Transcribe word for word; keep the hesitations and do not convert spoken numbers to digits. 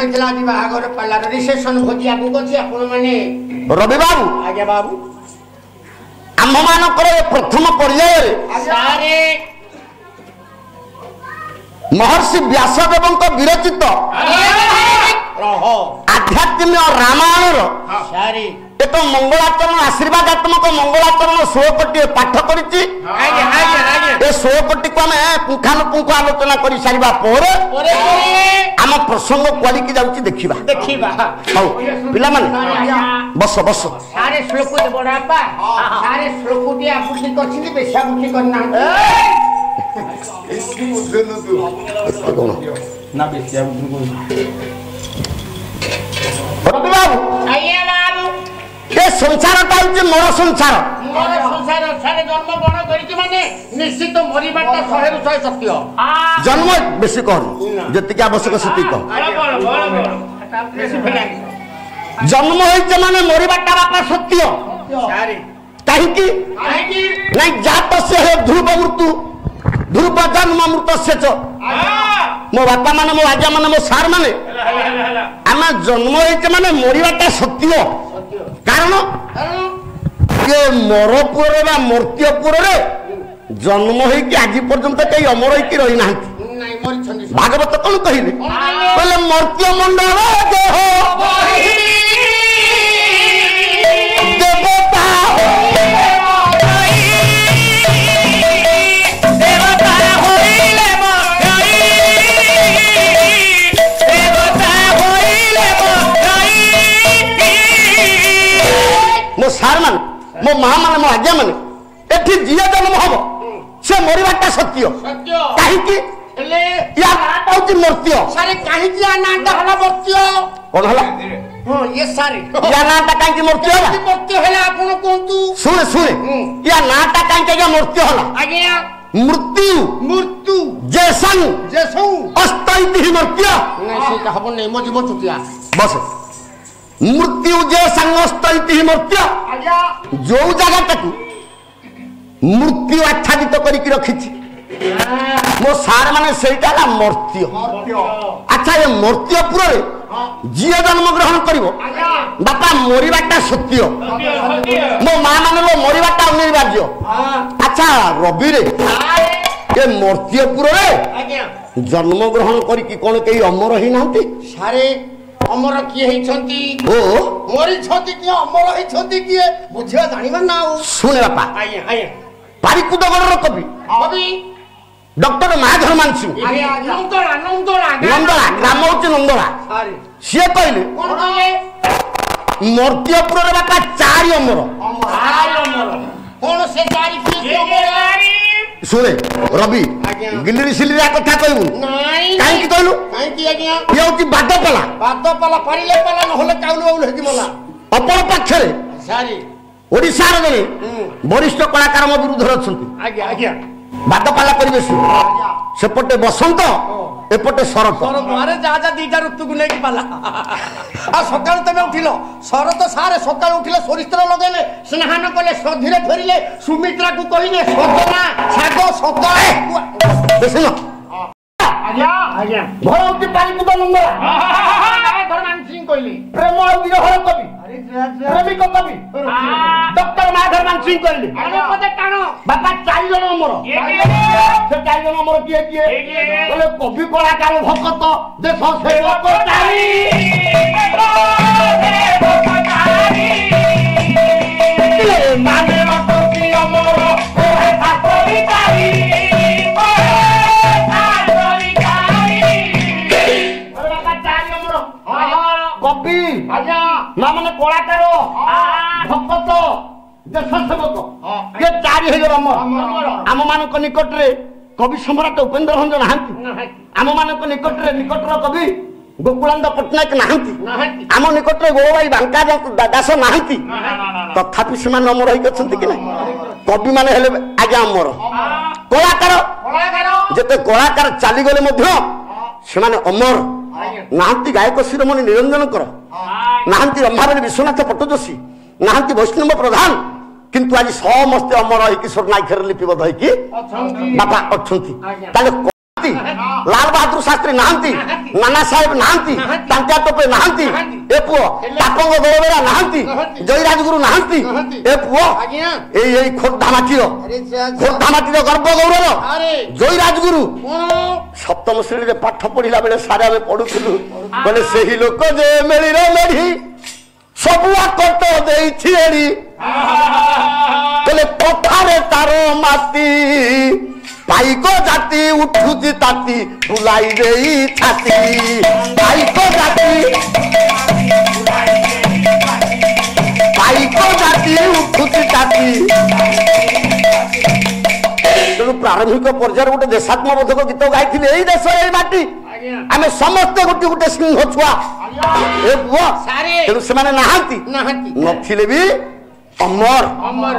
ହେଇଥିଲା ଆଜି ବାହାଘର ପାର୍ଲାର ରିସେପସନ ଭୋଜି ଆଗକୁ ଅଛି ଆପଣ ମାନେ ରବି ବାବୁ ଆଜ୍ଞା ବାବୁ ଆମ ମାନଙ୍କର ପ୍ରଥମ ପର୍ଯ୍ୟାୟରେ ସାରେ ମହର୍ଷି ବ୍ୟାସଦେବଙ୍କ ବିରଚିତ ରହ ଆଧ୍ୟାତ୍ମିକ ରାମାୟଣର ସାରେ ଏକ ମଙ୍ଗଳାଚରଣ ଆଶୀର୍ବାଦାତ୍ମକ ମଙ୍ଗଳାଚରଣ ଷୋଳକୋଟି ପାଠ କରିଛି। ଆଜ୍ଞା ଆଜ୍ଞା ଆଜ୍ଞା ଏ ଷୋଳକୋଟିକୁ ଆମେ ପୁଙ୍ଖାନୁପୁଙ୍ଖ ଆଲୋଚନା କରି ସାରିବା ପରେ ପରେ ଆମ ପ୍ରସଙ୍ଗ କୁଆଡିକି ଯାଉଛି ଦେଖିବା ଦେଖିବା ହଉ ପିଲାମାନେ ବସ ବସ ସାରେ ଶ୍ଲୋକ ବଡ ବାପା ସାରେ ଶ୍ଲୋକଟି ଆପୁଟି କରିଛନ୍ତି ବେଶା ବୁଟି କରିନାହାନ୍ତି ନା ବେଶିଆ ରବି ବାବୁ ଆଜ୍ଞା ବାବୁ ଏ ସଂସାରଟା ହଉଛି ମୋର ସଂସାର ମୋର ସଂସାର ସାରେ ଜନ୍ମ ଗ୍ରହଣ କରିଛି ମାନେ ନିଶ୍ଚିତ ମରିବାଟା ଶହେରୁ ଶହେ ସତ୍ୟ ଜନ୍ମ ବେଶୀ କହନି ଯେତିକି ଆବଶ୍ୟକ ସେତିକି କହ ଜନ୍ମ ହେଇছে ମାନେ ମରିବାଟା ବାପା ସତ୍ୟ କାହିଁକି ନାଇଁ ଜାତ ସେ ହେ ଧ୍ରୁବ ମୃତ୍ୟୁ ଧ୍ରୁବ ଜନ୍ମ ମୃତ ଶେଷ ମୋ ବାପା ମାନେ ମୋ ଆଜ୍ଞା ମାନେ ମୋ ସାର୍ ମାନେ ଆମେ ଜନ୍ମ ହେଇছে ମାନେ ମରିବାଟା ସତ୍ୟ କାରଣ ଏ ମରପୁରରେ ବା ମର୍ତ୍ତ୍ୟପୁରରେ ଜନ୍ମ ହେଇକି ଆଜି ପର୍ଯ୍ୟନ୍ତ କେହି ଅମର ହେଇକି ରହିନାହାନ୍ତି ଭାଗବତ କଣ କହିଲେ କହିଲେ ମର୍ତ୍ତ୍ୟ ମଣ୍ଡଳ ଦେହ ଦେବତା ମୋ ସାର୍ ମାନେ ମୋ ମା ମାନେ ମୋ ଆଜ୍ଞା ମାନେ ଏଠି ଯିଏ ଜନ୍ମ ହବ ସେ ମରିବାଟା ସତ୍ୟ କାହିଁକି ୟା ନାଁଟା ହଉଛି ମର୍ତ୍ତ୍ୟ ସାରେ କାହିଁକି ୟା ନାଁଟା ହେଲା ମର୍ତ୍ତ୍ୟ କଣ ହେଲା ହଁ ଇଏ ସାରେ ୟା ନାଁଟା କାହିଁକି ମର୍ତ୍ତ୍ୟ ହେଲା ମର୍ତ୍ତ୍ୟ ହେଲା ଆପଣ କୁହନ୍ତୁ ଶୁଣେ ଶୁଣେ ୟା ନାଁଟା କାହିଁକି ଆଜ୍ଞା ମର୍ତ୍ତ୍ୟ ହେଲା ଆଜ୍ଞା ମୃତ୍ୟୁ ମୃତ୍ୟୁ ଜେସଂ ଜେସଂ ଅସ୍ତୈତି ମର୍ତ୍ତ୍ୟ ନାଇଁ ସେଇଟା ହବ ନାଇଁ ମୋ ଜୀବ ଚୁଟିଆ ବସ ମୃତ୍ୟୁ ଜେସଂ ଅସ୍ତୈତି ମର୍ତ୍ତ୍ୟ ଆଜ୍ଞା ଯୋଉ ଜାଗାଟାକୁ ମୃତ୍ୟୁ ଆଚ୍ଛାଦିତ କରିକି ରଖିଛି ମୋ ସାର୍ ମାନେ ସେଇଟା ହେଲା ମର୍ତ୍ତ୍ୟ ଆଚ୍ଛା ଏ ମର୍ତ୍ତ୍ୟପୁରରେ ଯିଏ ଜନ୍ମ ଗ୍ରହଣ କରିବ ବାପା ମରିବାଟା ସତ୍ୟ ମୋ ମା ମାନେ ମରିବାଟା ଅନିବାର୍ଯ୍ୟ ଆଚ୍ଛା ରବିରେ ଏ ମର୍ତ୍ତ୍ୟପୁରରେ ଜନ୍ମ ଗ୍ରହଣ କରିକି କଣ କେହି ଅମର ହେଇନାହାନ୍ତି ସାରେ ଅମର କିଏ ହେଇଛନ୍ତି ଓ ମରିଛନ୍ତି କିଏ ଅମର ହେଇଛନ୍ତି କିଏ ବୁଝିବା ଜାଣିବା ନା ଆଉ ଶୁଣେ ବାପା ଆଜ୍ଞା ଆଜ୍ଞା ପାରିକୁଦଗଡ଼ର କବି କବି ଡକ୍ଟର ମାଧବ ମାନସିଂ ନନ୍ଦଳା ନନ୍ଦଳା ନନ୍ଦଳା ଗ୍ରାମ ହଉଛି ନନ୍ଦଳା ସିଏ କହିଲେ କଣ କହିଲେ ମର୍ତ୍ତ୍ୟପୁରରେ ବାପା ଚାରି ଅମର କଣ ସେ ଚାରି ଶୁଣେ ରବି ଗିଲିରି ସିଲିରା କଥା କହିବୁ କାହିଁକି କହିଲୁ କାହିଁକି ଆଜ୍ଞା ଇଏ ହଉଛି ବାଦପାଲା ବାଦପାଲା ପାରିଲେ ପାଲା ନହେଲେ କାଉଲୁ ବାଉଲୁ ହେଇକି ମଲା ଅପର ପାଖରେ ସାରି ଓଡ଼ିଶାର ଜଣେ ବରିଷ୍ଠ କଳାକାର ମୋ ବିରୁଦ୍ଧରେ ଅଛନ୍ତି ଆଜ୍ଞା ଆଜ୍ଞା ବାଦପାଲା ପରିବେଶ ସେପଟେ ବସନ୍ତ ଏପଟେ ଶରତ ଆରେ ଯା ଯା ଦିଟା ଋତୁକୁ ନେଇକି ପାଲା ଆଉ ସକାଳୁ ତମେ ଉଠିଲ ଶରତ ସାରେ ସକାଳୁ ଉଠିଲେ ସୋରିଷ ତେଲ ଲଗେଇଲେ ସ୍ନାନ କଲେ ସଧିରେ ଫେରିଲେ ସୁମିତ୍ରାକୁ କହିଲେ ସଜନା ଶାଗ ସକାଳ ଦେଖିଲ ଆଜ୍ଞା ଆଜ୍ଞା ଘର ହଉଛି ପାରିକୁଦ ନନ୍ଦଳା କହିଲି ପ୍ରେମ ଆଉ ବିରହର କବି ପ୍ରେମିକ କବି ଡକ୍ଟର ମାଧବ ମାନସିଂ କହିଲେ ବାପା ଚାରି ଜଣ ଅମର ସେ ଚାରି ଜଣ ଅମର କିଏ କିଏ କହିଲେ କବି କଳାକାର ଭକତ ଦେଶ ସେବକ ମାନେ ଅମର କବି ମା ମାନେ କଳାକାର ଭକତ ଦେଶ ସେବକ ଇଏ ଚାରି ହେଇଗଲ ଆମ ମାନଙ୍କ ନିକଟରେ କବି ସମ୍ରାଟ ଉପେନ୍ଦ୍ର ଭଞ୍ଜ ନାହାନ୍ତି ଆମ ମାନଙ୍କ ନିକଟରେ ନିକଟର କବି ଗୋକୁଳାନନ୍ଦ ପଟ୍ଟନାୟକ ନାହାନ୍ତି ଆମ ନିକଟରେ ଗୋଭାଇ ବାଙ୍କା ଦାସ ନାହାନ୍ତି ତଥାପି ସେମାନେ ଅମର ହେଇକି ଅଛନ୍ତି କି ନାହିଁ କବି ମାନେ ହେଲେ ଆଜ୍ଞା ଅମର କଳାକାର ଯେତେ କଳାକାର ଚାଲିଗଲେ ମଧ୍ୟ ସେମାନେ ଅମର ନାହାନ୍ତି ଗାୟକ ଶିରୋମଣି ନିରଞ୍ଜନଙ୍କର ନାହାନ୍ତି ରମ୍ଭାବେଣୀ ବିଶ୍ୱନାଥ ପଟ୍ଟଯୋଶୀ ନାହାନ୍ତି ବୈଷ୍ଣବ ପ୍ରଧାନ କିନ୍ତୁ ଆଜି ସମସ୍ତେ ଅମର ହେଇକି ସ୍ୱର୍ଣ୍ଣାକ୍ଷରରେ ଲିପିବଦ୍ଧ ହେଇକି ବାପା ଅଛନ୍ତି ତାହେଲେ ଲାଲ ବାହାଦୁର ଶାସ୍ତ୍ରୀ ନାହାନ୍ତି, ନାନା ସାହେବ ନାହାନ୍ତି, ତାନ୍ତିଆ ଟୋପେ ନାହାନ୍ତି, ଏ ପୁଅ ତାପଙ୍ଗ ଦଳବେରା ନାହାନ୍ତି, ଜୟୀରାଜଗୁରୁ ନାହାନ୍ତି, ଏ ପୁଅ ଏଇ ଏଇ ଖୋର୍ଦ୍ଧା ମାଟିର ଖୋର୍ଦ୍ଧା ମାଟିର ଗର୍ବ ଗୌରବ ଜୟୀରାଜଗୁରୁ ସପ୍ତମ ଶ୍ରେଣୀରେ ପାଠ ପଢିଲା ବେଳେ ସାରା ଆମେ ପଢୁଥିଲୁ ବୋଲେ ସେହି ଲୋକ ଯେ ମେଳିର ମେଢି ସବୁ ଆକଟ ଦେଇଛି ଏଡି ବୋଲେ କଥାରେ ତାର ମାତି ପାଇକ ଜାତି ଉଠୁଛି ତାତି ବୁଲାଇ ଦେଇ ଛାତି ପାଇକ ଜାତି ପାଇକ ଜାତି ଉଠୁଛି ତାତି। ତେଣୁ ପ୍ରାରମ୍ଭିକ ପର୍ଯ୍ୟାୟରେ ଗୋଟେ ଦେଶାତ୍ମବୋଧକ ଗୀତ ଗାଇଥିଲେ ଏଇ ଦେଶ ଏଇ ମାଟି ଆମେ ସମସ୍ତେ ଗୋଟେ ଗୋଟେ ସିଂହ ଛୁଆ ଏ ପୁଅ। ତେଣୁ ସେମାନେ ନାହାନ୍ତି, ନଥିଲେ ବି ଅମର।